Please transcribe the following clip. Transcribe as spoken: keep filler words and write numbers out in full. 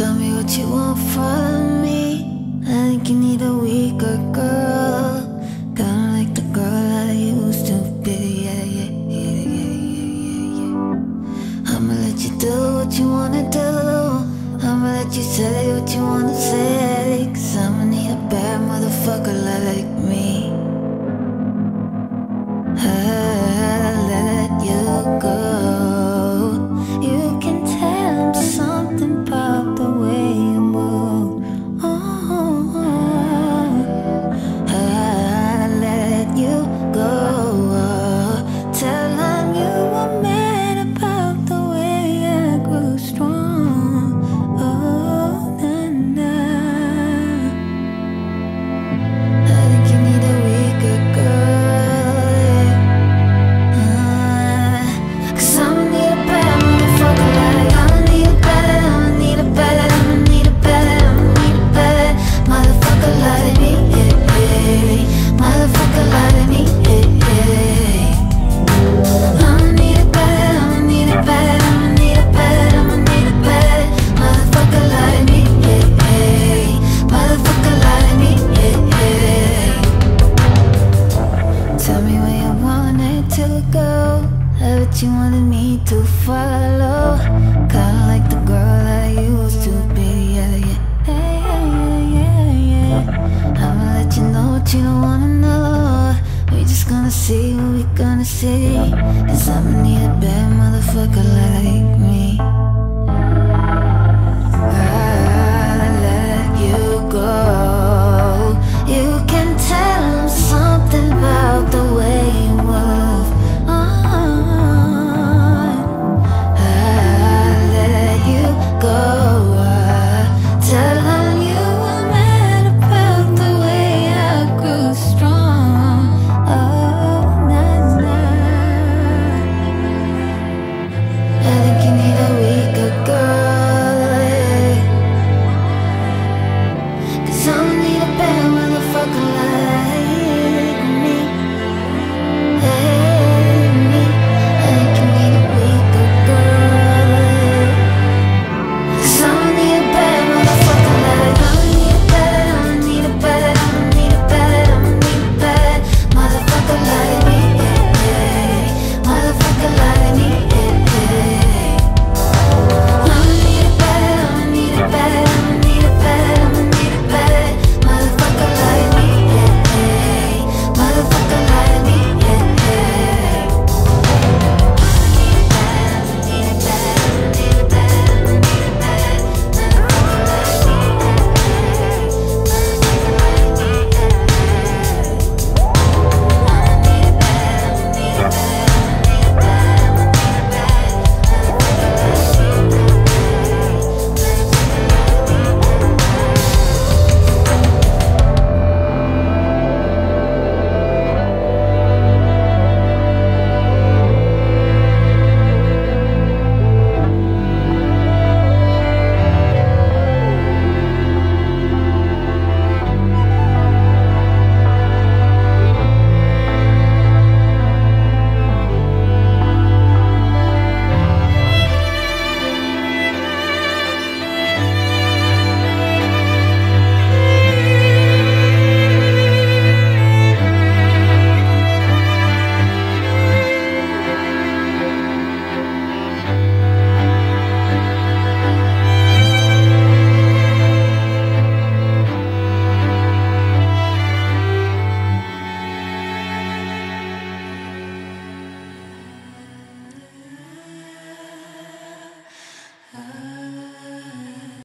Tell me what you want from me. I think you need a weaker girl, kinda like the girl I used to be. Yeah, yeah, yeah, yeah, yeah, yeah. I'ma let you do what you wanna do. I'ma let you say what you wanna say. Cause I'ma need a bad motherfucker like me. I'll let you go. You can tell I'm something about the way you move. Oh, I'll let you go. Tell them you were mad about the way I grew strong. Oh, nah, nah. I think you need a weaker girl. Uh, Cause I'ma need a bad motherfucker like I'ma need a bad, I'ma need a bad, I'ma need a bad, I'ma need a bad motherfucker like me, hey, hey. Motherfucker like me, hey, hey. I'ma need a bad, I'ma need a bad, I'ma need a bad, I'ma need a bad motherfucker like me, hey, hey. Motherfucker like me, hey, hey. Tell me where you want it to go. Have what you wanted me to follow. Kinda like the girl I used to be. Yeah, yeah, yeah, yeah, yeah, yeah. I'ma let you know what you don't wanna know. We just gonna see what we gonna see. Cause I'ma need a bad motherfucker like